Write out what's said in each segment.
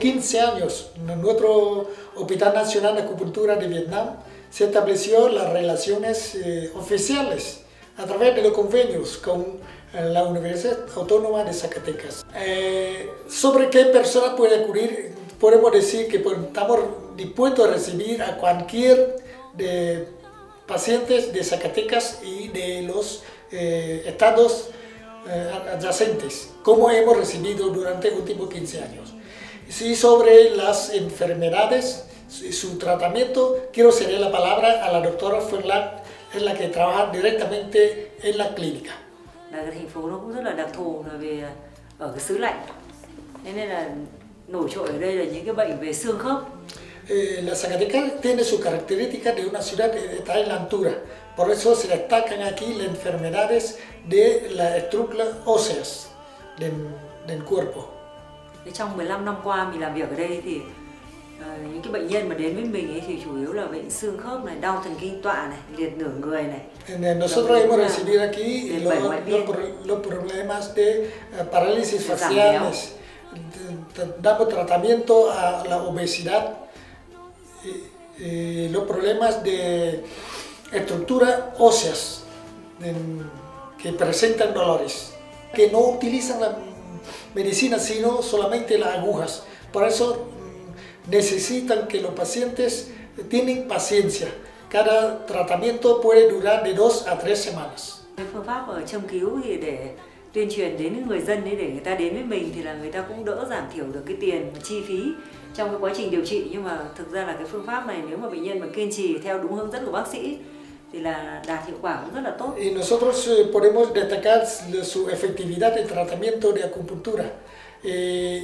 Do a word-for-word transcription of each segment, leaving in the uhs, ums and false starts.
quince años, en nuestro Hospital Nacional de Acupuntura de Vietnam se estableció las relaciones eh, oficiales a través de los convenios con la Universidad Autónoma de Zacatecas. Eh, sobre qué persona puede acudir, podemos decir que pues, estamos dispuestos a recibir a cualquier de pacientes de Zacatecas y de los eh, estados eh, adyacentes, como hemos recibido durante los últimos quince años. Y sobre las enfermedades y su tratamiento, quiero ceder la palabra a la doctora Phương Lan, es la que trabaja directamente en la clínica. Là cái thành phố nó cũng rất là đặc thù là về ở cái xứ lạnh, nên là nổi trội ở đây là những cái bệnh về xương khớp. Eh, la Zacatecas tiene su característica de una ciudad que está en la altura, por eso se destacan aquí las enfermedades de las estructuras óseas del, del cuerpo. Trong mười lăm năm qua mình làm việc ở đây thì uh, những cái bệnh nhân mà đến với mình ấy thì chủ yếu là bệnh xương khớp này, đau thần kinh tọa này, liệt nửa người này. Nosotros hemos recibido aquí los, los, los problemas de uh, parálisis faciales, damos tratamiento a la obesidad, y, y los problemas de estructura óseas de, que presentan dolores, que no utilizan la medicina sino solamente las agujas. Por eso necesitan que los pacientes tienen paciencia. Cada tratamiento puede durar de dos a tres semanas. Cái phương pháp ở châm cứu thì để tuyên truyền đến người dân đấy, để người ta đến với mình thì là người ta cũng đỡ giảm thiểu được cái tiền chi phí trong cái quá trình điều trị. Nhưng mà thực ra là cái phương pháp này nếu mà bệnh nhân mà kiên trì theo đúng hướng dẫn của bác sĩ thì là đạt hiệu quả cũng rất là tốt. Y nosotros podemos destacar su efectividad en tratamiento de acupuntura. Eh,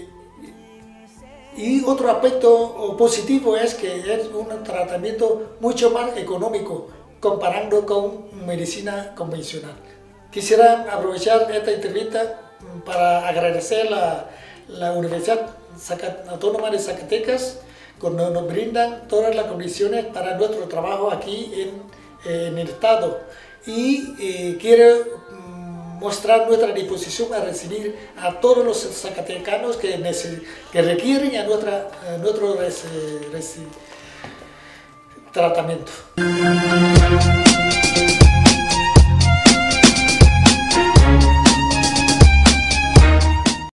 y otro aspecto positivo es que es un tratamiento mucho más económico comparando con medicina convencional. Quisiera aprovechar esta entrevista para agradecer a la, la Universidad Autónoma de Zacatecas que nos brindan todas las condiciones para nuestro trabajo aquí en, en el estado, y eh, quiero mostrar nuestra disposición a recibir a todos los zacatecanos que, que requieren a, nuestra, a nuestro res, res, tratamiento.